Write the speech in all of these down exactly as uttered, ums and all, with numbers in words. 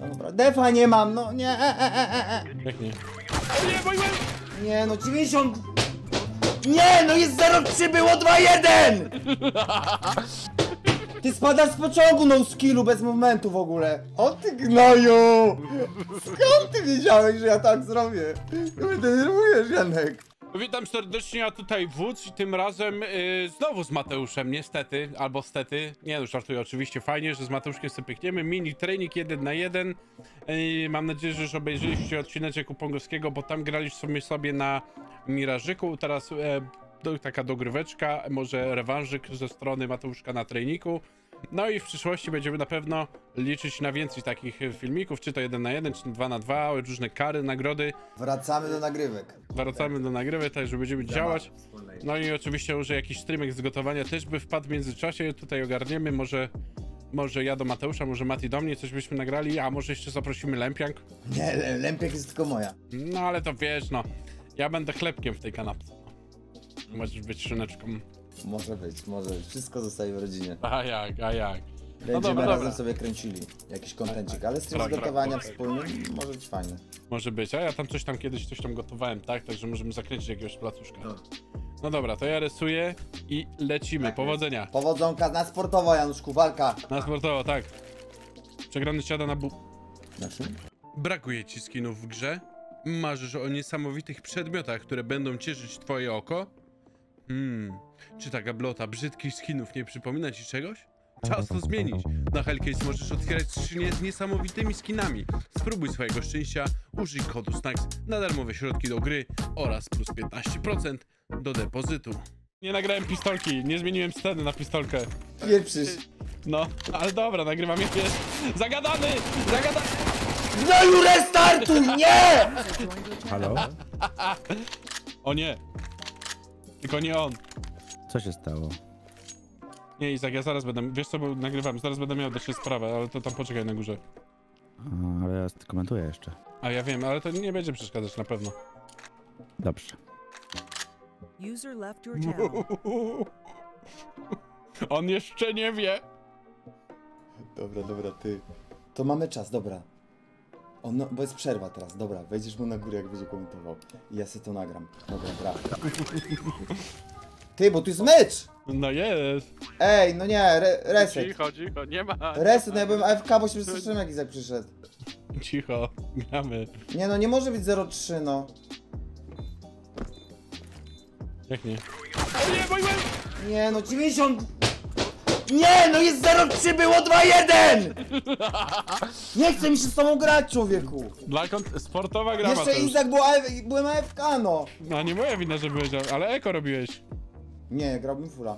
Dobra, defa nie mam, no nie, e, e, e, e. Jak nie? O nie, mój łeb! Nie, no dziewięćdziesiąt... Nie, no jest zero trzy, było dwa jeden! Ty spadasz z pociągu, no skillu, bez momentu w ogóle. O ty gnoju! Skąd ty wiedziałeś, że ja tak zrobię? Ty mnie denerwujesz, Janek. Witam serdecznie, a tutaj Wódz i tym razem yy, znowu z Mateuszem, niestety, albo stety. Nie no, żartuję, oczywiście fajnie, że z Mateuszkiem sobie pykniemy. Mini trening jeden na jeden. Yy, mam nadzieję, że już obejrzeliście odcineczek u Pongowskiego, bo tam graliśmy sobie na Mirażyku. Teraz yy, do, taka dogryweczka, może rewanżyk ze strony Mateuszka na treningu. No i w przyszłości będziemy na pewno liczyć na więcej takich filmików, czy to jeden na jeden, czy dwa na dwa, różne kary, nagrody. Wracamy do nagrywek. Wracamy do nagrywek, tak, że będziemy działać. No i oczywiście może jakiś streamek z gotowania też by wpadł w międzyczasie, tutaj ogarniemy, może może ja do Mateusza, może Mati do mnie, coś byśmy nagrali, a może jeszcze zaprosimy Lempiank. Nie, Lempiak jest tylko moja. No ale to wiesz, no, ja będę chlebkiem w tej kanapce. Możesz być szyneczką. Może być, może być. Wszystko zostaje w rodzinie. A jak, a jak. Będziemy No dobra, razem dobra. sobie kręcili jakiś kontencik, ale z tym Dobra, gotowania dobra. wspólnym może być fajne. Może być, a ja tam coś tam kiedyś coś tam gotowałem, tak? Także możemy zakręcić jakiegoś placuszka. No. No dobra, to ja rysuję i lecimy. Tak Powodzenia. Powodzonka na sportowo, Januszku, walka. Na sportowo, tak. Przegrany siada na bu... Na czym? Brakuje ci skinów w grze? Marzysz o niesamowitych przedmiotach, które będą cieszyć twoje oko? Hmm, czy ta gablota brzydkich skinów nie przypomina ci czegoś? Czas to zmienić. Na Hellcase możesz otwierać skrzynię z niesamowitymi skinami. Spróbuj swojego szczęścia, użyj kodu SNACKS na darmowe środki do gry oraz plus piętnaście procent do depozytu. Nie nagrałem pistolki, nie zmieniłem sceny na pistolkę. Pieprzysz. No, ale dobra, nagrywam jak jest. Zagadany! Zagadany! Gnoju, restartuj! Nie! Halo? O nie! Tylko nie on. Co się stało? Nie, Izak, ja zaraz będę... Wiesz co, bo nagrywam, zaraz będę miał jeszcze sprawę, ale to tam poczekaj na górze. A, ale ja komentuję jeszcze. A ja wiem, ale to nie będzie przeszkadzać na pewno. Dobrze. User left your channel. On jeszcze nie wie. Dobra, dobra, ty. To mamy czas, dobra. On, no, bo jest przerwa teraz, dobra, wejdziesz mu na górę, jak będzie komentował. I ja sobie to nagram. Dobra, brawo. Ty, bo tu jest mecz! No jest. Ej, no nie, re, reset. Cicho, cicho, nie ma. Reset, no ja byłem A F K, bo się przestraszyłem, jak Izak przyszedł. Cicho, gramy. Nie no, nie może być zero trzy, no. Jak nie? O nie, mój łeb! Nie no, dziewięćdziesiąt... Nie, no jest zero trzy, było dwa jeden! Nie chce mi się z tobą grać, człowieku. Dla kont- sportowa gra, Jeszcze Mateusz. Izak, był A F... byłem A F K, no. No nie moja wina, że byłeś, ale eko robiłeś. Nie, grałbym fula.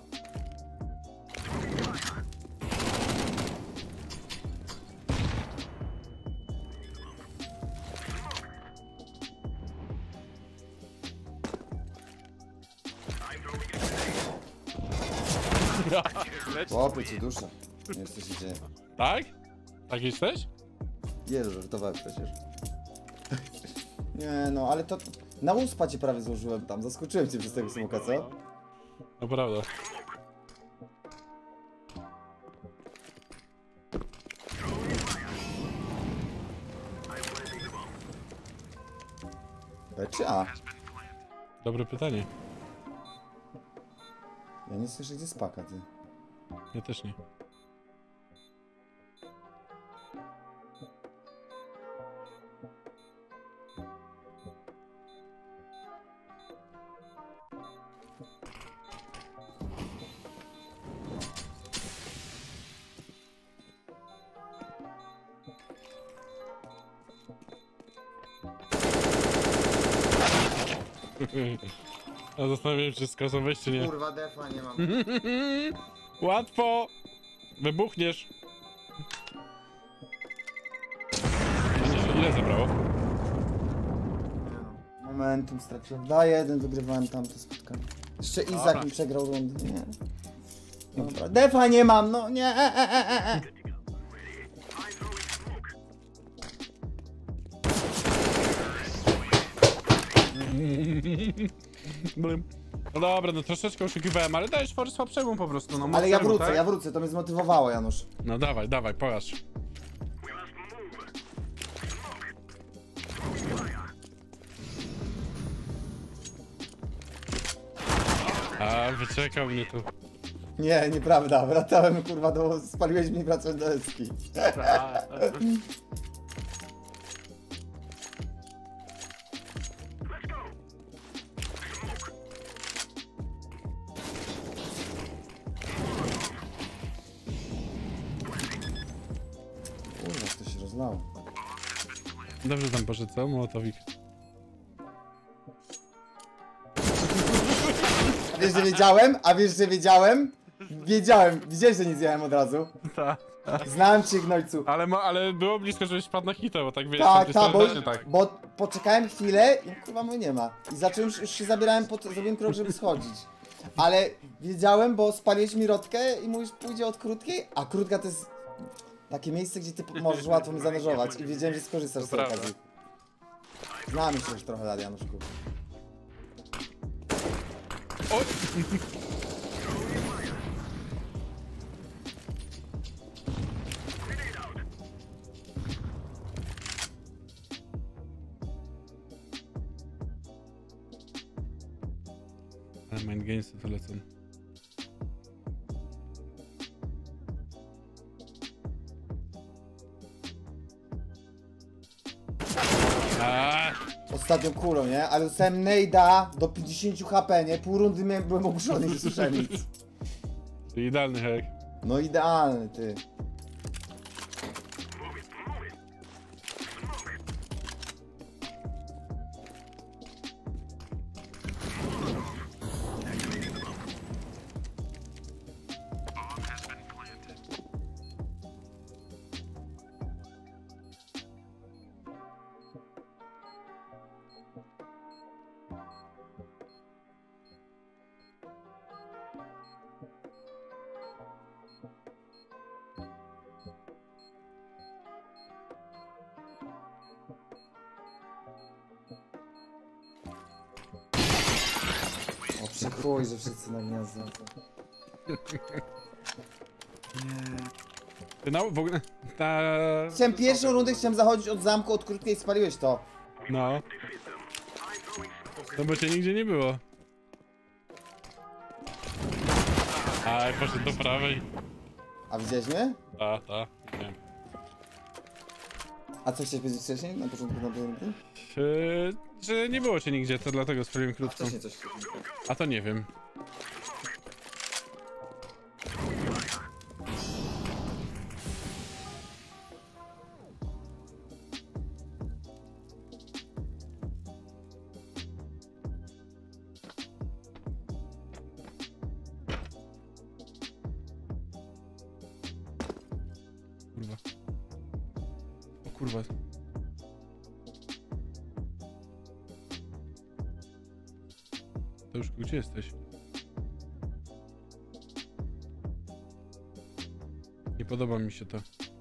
Chłopy, ci dusza. Nie wiem, co się dzieje. Tak? Tak jesteś? Jezu, żartowałem przecież. Nie no, ale to... Na uspa cię prawie złożyłem tam, zaskoczyłem cię przez tego smoka, co? No prawda. B czy A? Dobre pytanie. Ja nie słyszę, gdzie spaka, ty. Ja też nie. Ja zastanawiam się, czy skasowałeś, czy nie. Kurwa, defa nie mam. Łatwo! Wybuchniesz! Ile zabrało? Momentum straciłem. dwa jeden, wygrywałem tamto spotkanie. Jeszcze Izak Dobra. mi przegrał rundę, nie? Dobra, defa nie mam, no nie, e, e, e, e. No dobra, no troszeczkę oszukiwałem, ale dajesz force słabszemu po prostu, no Ale ja mocnemu, wrócę, tak? ja wrócę, to mnie zmotywowało, Janusz. No dawaj, dawaj, pokaż. A, wyczekał mnie tu. Nie, nieprawda, wracałem kurwa do... spaliłeś mi wracając do Eski. Kurwa, to się rozlało. Dobrze tam poszedł, co? Mołotowik. A wiesz, że wiedziałem? A wiesz, że wiedziałem? Wiedziałem, widziałeś, że nie zjechałem od razu. Tak. Znałem cię, gnojcu. Ale, mo- ale było blisko, żebyś padł na hita, bo tak wiesz, Tak, to tak, bo, też tak. bo poczekałem chwilę i kurwa mnie nie ma. I zacząłem, już się zabierałem, po, zrobiłem krok, żeby schodzić. Ale wiedziałem, bo spaliłeś mi rotkę i mówisz, pójdzie od krótkiej, a krótka to jest takie miejsce, gdzie ty możesz łatwo mnie zanurzować i wiedziałem, że skorzystasz z tej prawda. okazji. Znamy się już trochę lat, Januszku. Oj! Ale mind gamesy to lecą. Aaaa! Ostatnią kulą, nie? Ale dostałem nejda do pięćdziesiąt H P, nie? Pół rundy miałem, byłem ogłuszony i nie słyszałem nic. Idealny hack. No idealny, ty. O, przechuj, że wszyscy na gniazdo. Ty no, w ogóle... Ta... Chciałem pierwszą rundę, chciałem zachodzić od zamku, od krótkiej spaliłeś to. No. No bo cię nigdzie nie było. Aj, poszedł do prawej. A widziałeś mnie? Ta, ta, nie. A co chciałeś powiedzieć wcześniej, na początku na rundy? Yy, że nie było cię nigdzie, to dlatego spaliłem A krótką. wcześniej coś. A to nie wiem. Kurwa. O kurwa. To już gdzie jesteś? Nie podoba mi się to.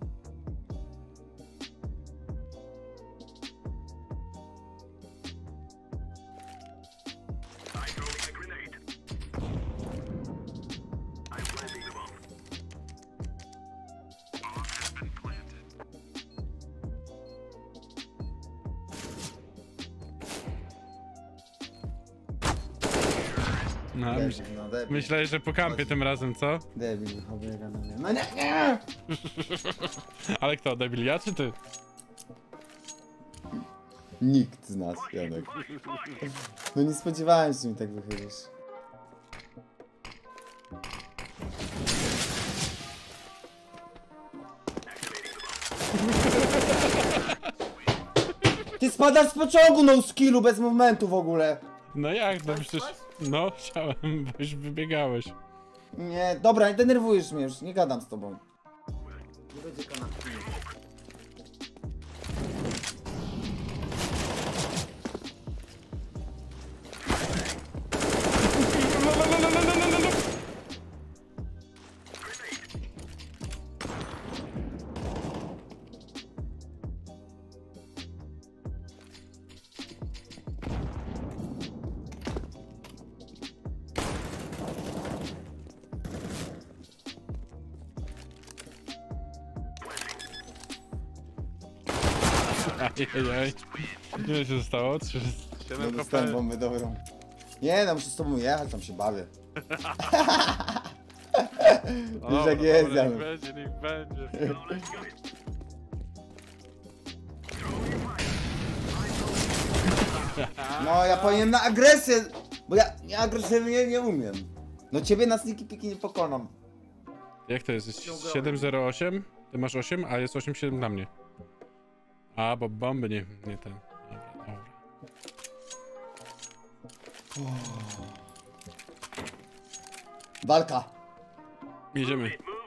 No, myśl, Debil, no debil. myślałeś, że po kampie tym razem, co? Debil, wychowyga na mnie. No nie, nie! Ale kto, debil, ja czy ty? Nikt z nas, Janek. No nie spodziewałem się, że mi tak wychylisz. Ty spadasz z pociągu, no skillu, bez movementu w ogóle. No jak, no przecież... No, chciałem, bo już wybiegałeś. Nie, dobra, nie denerwujesz mnie już, nie gadam z tobą. Nie będzie kanapki. Ajajaj. Ile się zostało? No siedem dostałem K P. bombę dobrą. Nie, no muszę z tobą jechać, tam się bawię. No Wiesz dobra, jak jest, dobra, Janek. niech będzie, niech będzie. No ja powinienem na agresję, bo ja nie agresywnie nie umiem. No ciebie na sneaky piki nie pokonam. Jak to jest? Jest siedem zero osiem? Ty masz osiem, a jest osiem siedem dla mnie. A, bo bomby nie, nie ten. Dobra, dobra. Walka. Jedziemy.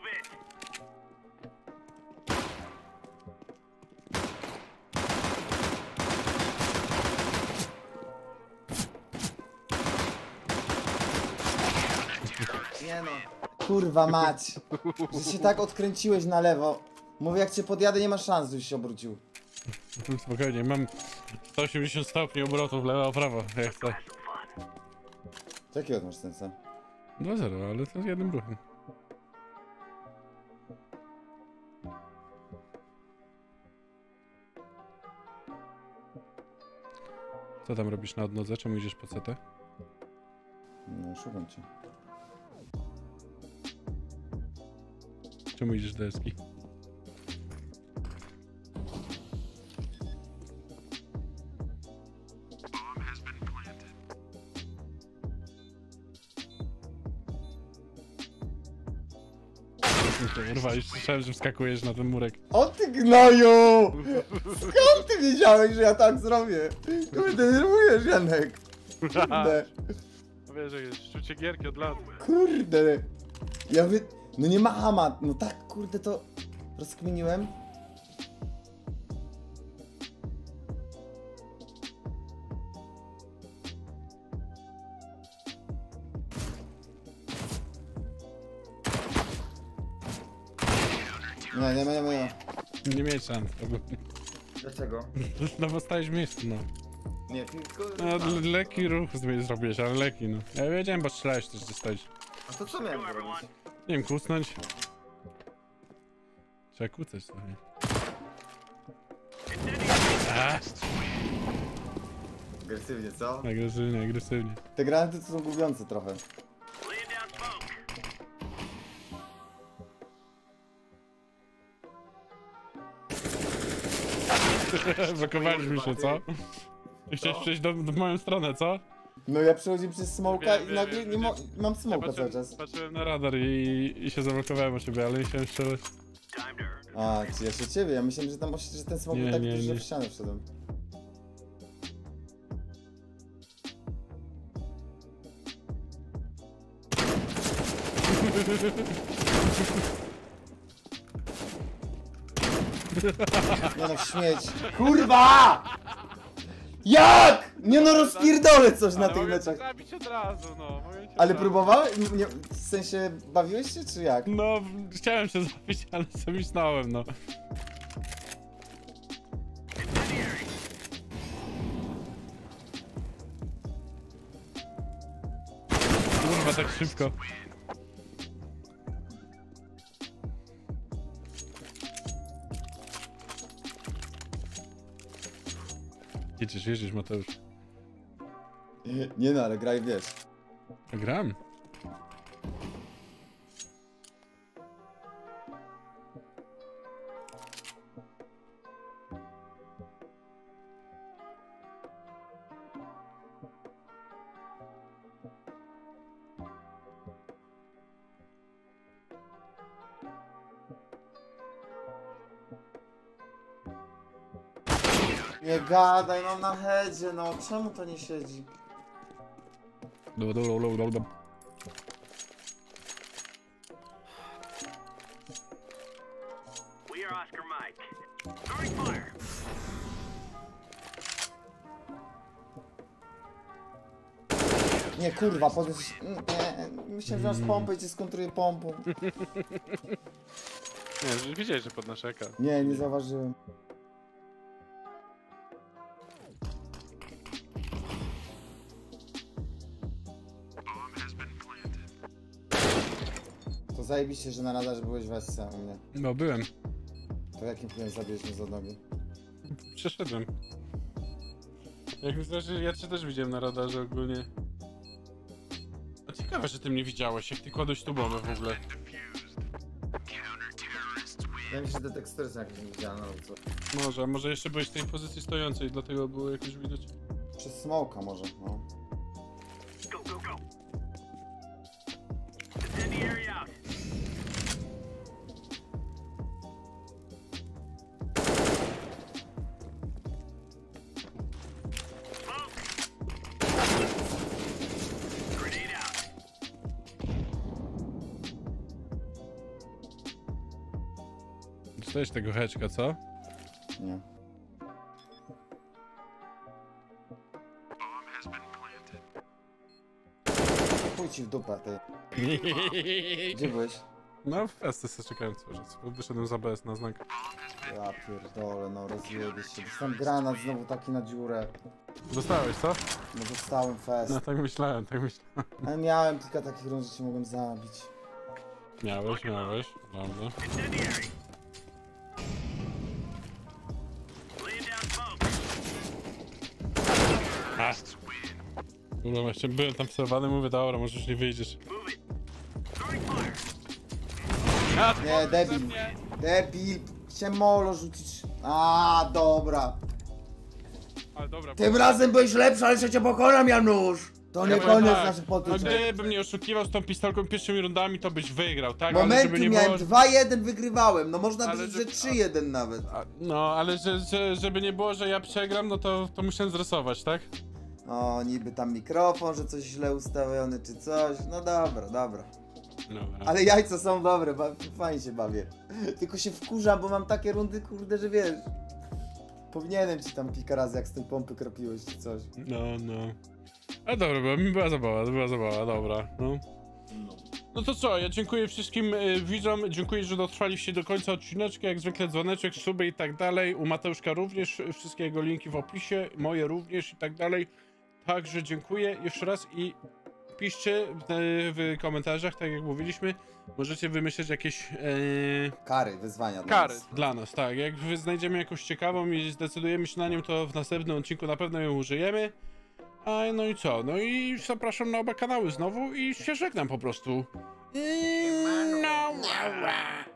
Nie no. Kurwa mać. Że się tak odkręciłeś na lewo. Mówię, jak cię podjadę, nie ma szans, żebyś się obrócił. Spokojnie, mam sto osiemdziesiąt stopni obrotów lewo, prawo, jak chcę. Jakiego masz sensa? dwa zero, ale to jednym ruchem. Co tam robisz na odnodze? Czemu idziesz po C T? No, szukam cię. Czemu idziesz do deski? Kurwa, już słyszałem, że wskakujesz na ten murek. O ty gnoju! Skąd ty wiedziałeś, że ja tak zrobię? Ty mnie denerwujesz, Janek. Kurde. Wiesz, że jest szczucie gierki od lat. Kurde. Ja wy... No nie ma hama. No tak, kurde, to rozkminiłem. Nie, nie ma, nie ma, nie ma. Nie mieć szans. Dlaczego? No bo stałeś w miejscu, no. Nie, tylko... No, le- lekki ruch z- zrobiłeś, ale lekki, no. Ja wiedziałem, bo strzelałeś też, gdzie stoisz. A to co miałem zrobić? Nie wiem, kusnąć. Trzeba kucać sobie. A, Agresywnie, co? agresywnie, agresywnie. Te granaty to są gubiące trochę. Blokowaliśmy się, co? Ty chciałeś przejść do, do moją stronę, co? No ja przechodziłem przez smoka Wiem, i wiem, nagle wiem, nie mo wiem. mam smoka cały patrzyłem, czas. patrzyłem na radar i, i się zablokowałem o ciebie, ale nie chciałem strzelać. A, czy ja się ciebie? Ja myślałem, że tam że ten smok Nie, był tak nie, duży, że nie. w ścianę wszedłem. Nie no, śmieć. Kurwa! Jak? Nie no, rozpierdolę coś na Ale tych mogę meczach. cię zabić od razu, no. Mogę cię Ale zabić. próbowałeś? Nie, w sensie, bawiłeś się, czy jak? No, chciałem się zabić, ale sobie myślałem, no. Kurwa, tak szybko. Jedziesz, jedziesz, Mateusz. Nie no, ale graj, wiesz. Gram. Nie gadaj, mam na headzie, no. Czemu to nie siedzi? Dobra, dobra, dobra, dobra. We are Oscar Mike. Throwing fire. Nie, kurwa, podnieś... Nie, myślałem, że masz pompę i cię skontruję pompą. Nie, że widziałeś, że podnoszę ekran. Nie, nie zauważyłem. To zajebiście, że na radarze byłeś w S C u mnie. No, byłem. To jakim chujem zabierz mnie za nogi? Przeszedłem. Jak myślę, że ja cię też widziałem na radarze ogólnie. Ciekawe, że ty mnie widziałeś, jak ty kładłeś tu bombę w ogóle. Ja mi się te tekstury są jakieś niewidzialne albo co. Może, a może jeszcze byłeś w tej pozycji stojącej, dlatego było jakoś widać. Przez smoka może, no. Go, go, go. Incendiary out. Smoke. Grenade out. Dostałeś tego heczka, co? Nie. Chuj ci w dupę, ty. Gdzie byłeś? No, w S T S czekałem cały czas, bo wyszedłem za B S na znak. Ja pierdolę, no rozjebiesz się. Dostałem granat znowu taki na dziurę. Dostałeś, co? No dostałem fest. No tak myślałem, tak myślałem. Ale miałem kilka takich rund, że cię mogłem zabić. Miałeś, miałeś, prawda. Incendiary. Laying down smoke. A. No właśnie, byłem tam wstawany, mówię, dobra, może już nie wyjdziesz. Move it. Throwing fire. A, Nie, debil. Debil. Chciałem molo rzucić. A, dobra. ale dobra. Tym razem byłeś lepszy, ale jeszcze cię pokonam, Janusz. To nie Ja powiem koniec tak, naszych no potyczek. gdybym nie oszukiwał z tą pistolką pierwszymi rundami, to byś wygrał, tak? Ale żeby Momentu nie miałem było... dwa jeden, wygrywałem. No można Ale powiedzieć, że- że trzy jeden nawet. A, no, ale że, że, żeby nie było, że ja przegram, no to, to musiałem zresować, tak? O, niby tam mikrofon, że coś źle ustawiony czy coś. No dobra, dobra. Dobra. Ale jajca są dobre, ba- fajnie się bawię. Tylko się wkurzam, bo mam takie rundy, kurde, że wiesz. Powinienem ci tam kilka razy, jak z tej pompy kropiłeś czy coś. No, no. A dobra, była, była zabawa, była zabawa, dobra, no. No to co, ja dziękuję wszystkim y, widzom, dziękuję, że dotrwaliście do końca odcineczka, jak zwykle dzwoneczek, suby i tak dalej, u Mateuszka również, y, wszystkie jego linki w opisie, moje również i tak dalej. Także dziękuję jeszcze raz i piszcie w, w komentarzach, tak jak mówiliśmy, możecie wymyśleć jakieś e, Kary, wyzwania dla kary nas. dla nas, tak. Jak wy znajdziemy jakąś ciekawą i zdecydujemy się na nią, to w następnym odcinku na pewno ją użyjemy. A no i co? No i zapraszam na oba kanały znowu i się żegnam po prostu. I no,